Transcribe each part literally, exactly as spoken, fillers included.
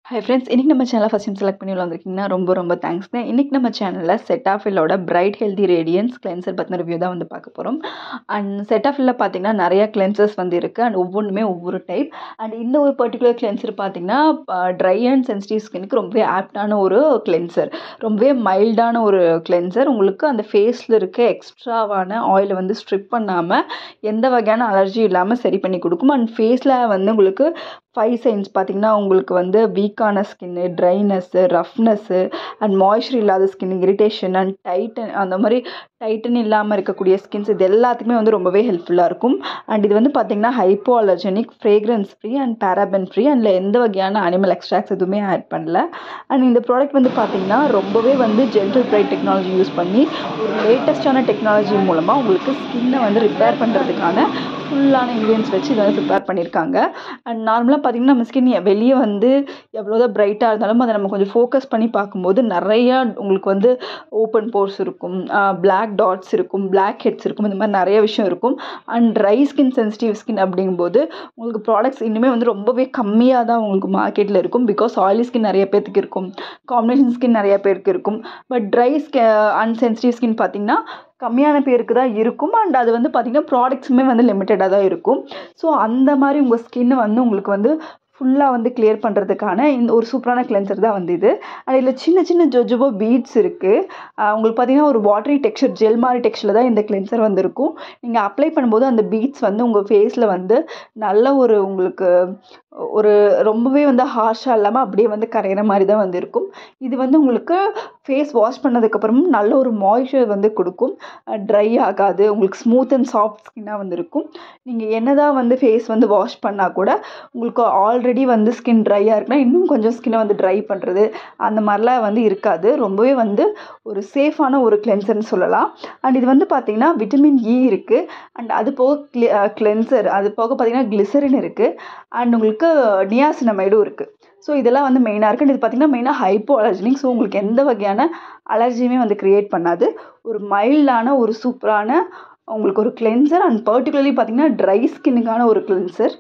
Hi friends, இன்றைக்கி நம்ம சேனலை ஃபஸ்ட் டைம் செலக்ட் பண்ணி வந்திருக்கீங்கன்னா ரொம்ப ரொம்ப தேங்க்ஸ்ங்க. இன்றைக்கி நம்ம சேனலில் செட்டாஃபிலோட பிரைட் ஹெல்தி ரேடியன்ஸ் கிளென்சர் பற்றின ரிவ்யூ தான் வந்து பார்க்க போகிறோம். அண்ட் செட்டாஃபிலில் பார்த்தீங்கன்னா நிறைய கிளென்சர்ஸ் வந்து இருக்குது அண்ட் ஒவ்வொன்றுமே ஒவ்வொரு டைப். அண்ட் இந்த ஒரு பர்டிகுலர் கிளென்சர் பார்த்தீங்கன்னா ட்ரை அண்ட் சென்சிட்டிவ் ஸ்கின்னுக்கு ரொம்பவே ஆப்டான ஒரு கிளென்சர், ரொம்பவே மைல்டான ஒரு கிளென்சர். உங்களுக்கு அந்த ஃபேஸில் இருக்க எக்ஸ்ட்ராவான ஆயிலை வந்து ஸ்ட்ரிப் பண்ணாமல் எந்த வகையான அலர்ஜி இல்லாமல் சரி பண்ணி கொடுக்கும். அண்ட் ஃபேஸில் வந்து உங்களுக்கு ஃபைவ் சைன்ஸ் பார்த்திங்கன்னா உங்களுக்கு வந்து வீக்கான skin, dryness, roughness and moisture இல்லாத ஸ்கின், இரிட்டேஷன் அண்ட் டைட்டன், அந்த மாதிரி டைட்டன் இல்லாமல் இருக்கக்கூடிய ஸ்கின்ஸ், இது எல்லாத்துக்குமே வந்து ரொம்பவே ஹெல்ப்ஃபுல்லாக இருக்கும். அண்ட் இது வந்து பார்த்திங்கன்னா hypoallergenic, fragrance free and paraben free. அதில் எந்த வகையான அனிமல் எக்ஸ்ட்ராக்ட்ஸ் எதுவுமே ஆட் பண்ணல. அண்ட் இந்த ப்ராடக்ட் வந்து பார்த்திங்கன்னா ரொம்பவே வந்து ஜென்டில் பிரைட் டெக்னாலஜி யூஸ் பண்ணி ஒரு லேட்டஸ்டான டெக்னாலஜி மூலமாக உங்களுக்கு ஸ்கின்னை வந்து ரிப்பேர் பண்ணுறதுக்கான ஃபுல்லான இன்க்ரீடியன்ஸ் வச்சு இதை வந்து ப்ரிப்பேர் பண்ணியிருக்காங்க. அண்ட் நார்மலாக பார்த்திங்கன்னா நம்ம ஸ்கின் வெளியே வந்து எவ்வளோதான் பிரைட்டாக இருந்தாலும் அதை நம்ம கொஞ்சம் ஃபோக்கஸ் பண்ணி பார்க்கும்போது நிறையா உங்களுக்கு வந்து ஓப்பன் போர்ஸ் இருக்கும், பிளாக் டாட்ஸ் இருக்கும், பிளாக் ஹெட்ஸ் இருக்கும், இந்த மாதிரி நிறைய விஷயம் இருக்கும். And dry skin, sensitive skin அப்படிங்கும்போது உங்களுக்கு ப்ராடக்ட்ஸ் இன்னுமே வந்து ரொம்பவே கம்மியாக தான் உங்களுக்கு மார்க்கெட்டில் இருக்கும். பிகாஸ் ஆயிலி ஸ்கின் நிறைய பேருக்கு இருக்கும், காம்பினேஷன் ஸ்கின் நிறைய பேருக்கு இருக்கும். But dry skin and sensitive skin பார்த்திங்கன்னா கம்மியான பேருக்கு தான் இருக்கும். அண்ட் அது வந்து பார்த்திங்கன்னா ப்ராடக்ட்ஸுமே வந்து லிமிட்டடாக தான் இருக்கும். ஸோ அந்த மாதிரி உங்கள் ஸ்கின்னை வந்து உங்களுக்கு வந்து ஃபுல்லாக வந்து கிளியர் பண்ணுறதுக்கான இந்த ஒரு சூப்பரான கிளென்சர் தான் வந்து இது. அண்ட் இதில் சின்ன சின்ன ஜொஜோபோ பீட்ஸ் இருக்குது. உங்களுக்கு பார்த்திங்கன்னா ஒரு வாட்டரி டெக்ஸ்சர், ஜெல் மாதிரி டெக்ஸ்சரில் தான் இந்த கிளென்சர் வந்து இருக்கும். நீங்கள் அப்ளை பண்ணும்போது அந்த பீட்ஸ் வந்து உங்கள் ஃபேஸில் வந்து நல்ல ஒரு உங்களுக்கு ஒரு ரொம்பவே வந்து ஹார்ஷாக இல்லாமல் அப்படியே வந்து கரையிற மாதிரி தான் வந்து இருக்கும். இது வந்து உங்களுக்கு ஃபேஸ் வாஷ் பண்ணதுக்கப்புறமும் நல்ல ஒரு மாய்ஸ்சர் வந்து கொடுக்கும், ட்ரை ஆகாது, உங்களுக்கு ஸ்மூத் அண்ட் சாஃப்ட் ஸ்கின்னாக வந்து இருக்கும். நீங்கள் என்ன தான் வந்து ஃபேஸ் வந்து வாஷ் பண்ணால் கூட உங்களுக்கு ஆல்ரெடி வந்து ஸ்கின் ட்ரையாக இருக்குன்னா இன்னும் கொஞ்சம் ஸ்கின்னை வந்து ட்ரை பண்ணுறது அந்த மாதிரிலாம் வந்து இருக்காது. ரொம்பவே வந்து ஒரு சேஃபான ஒரு கிளென்சர்னு சொல்லலாம். அண்ட் இது வந்து பார்த்திங்கன்னா விட்டமின் இ இருக்குது. அண்ட் அது போக கிளி கிளென்சர் அது போக பார்த்திங்கன்னா கிளிசரின் இருக்குது. அண்ட் உங்களுக்கு நியாசினமைடும் இருக்குது. ஸோ இதெல்லாம் வந்து மெயினாக இருக்குது. இது பார்த்திங்கன்னா மெயினாக ஹைப்போ அலர்ஜெனிக். ஸோ உங்களுக்கு எந்த வகையான அலர்ஜியுமே வந்து க்ரியேட் பண்ணாது. ஒரு மைல்டான ஒரு சூப்பரான உங்களுக்கு ஒரு கிளென்சர். அண்ட் பர்டிகுலர்லி பார்த்திங்கன்னா ட்ரை ஸ்கின்னுக்கான ஒரு கிளென்சர்.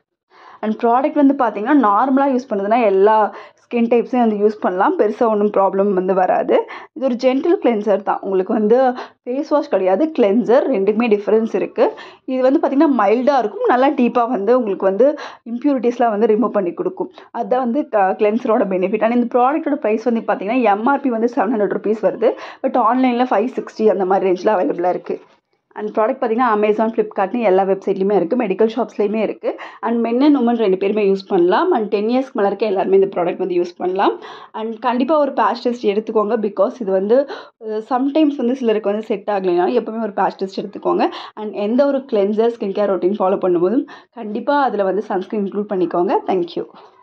அண்ட் ப்ராடக்ட் வந்து பார்த்திங்கன்னா நார்மலாக யூஸ் பண்ணுறதுனா எல்லா ஸ்கின் டைப்ஸையும் வந்து யூஸ் பண்ணலாம், பெருசாக ஒன்றும் ப்ராப்ளம் வந்து வராது. இது ஒரு ஜென்டில் கிளென்சர் தான், உங்களுக்கு வந்து ஃபேஸ் வாஷ் கிடையாது, கிளென்சர். ரெண்டுக்குமே டிஃப்ரென்ஸ் இருக்குது. இது வந்து பார்த்திங்கன்னா மைல்டாக இருக்கும், நல்லா டீப்பாக வந்து உங்களுக்கு வந்து இம்ப்யூரிட்டிஸ்லாம் வந்து ரிமூவ் பண்ணி கொடுக்கும். அதுதான் வந்து கிளென்சரோட பெனிஃபிட். அண்ட் இந்த ப்ராடக்ட்டோட ப்ரைஸ் வந்து பார்த்திங்கன்னா எம்ஆர்பி வந்து செவன் ஹண்ட்ரட் ருபீஸ் வருது. பட் ஆன்லைனில் ஃபைவ் சிக்ஸ்டி அந்த மாதிரி ரேஞ்சில் அவைலபிளாக இருக்குது. அண்ட் ப்ராடக்ட் பார்த்திங்கன்னா அமேசான், ஃப்ளிப்கார்ட்னு எல்லா வெப்சைட்லையுமே இருக்குது, மெடிக்கல் ஷாப்ஸ்லேயுமே இருக்குது. அண்ட் மென் அண்ட் உமன் ரெண்டு பேருமே யூஸ் பண்ணலாம். அண்ட் டென் இயர்ஸ்க்கு மேலே இருக்க எல்லாருமே இந்த ப்ராடக்ட் வந்து யூஸ் பண்ணலாம். அண்ட் கண்டிப்பாக ஒரு பேட்ச் டெஸ்ட் எடுத்துக்கோங்க. பிகாஸ் இது வந்து சம்டைம்ஸ் வந்து சிலருக்கு வந்து செட் ஆகலைன்னா எப்போவுமே ஒரு பேட்ச் டெஸ்ட் எடுத்துக்கோங்க. அண்ட் எந்த ஒரு cleanser, skin care routine follow பண்ணும்போதும் கண்டிப்பாக அதில் வந்து சன்ஸ்கிரீன் இன்க்ளூட் பண்ணிக்கோங்க. தேங்க்யூ.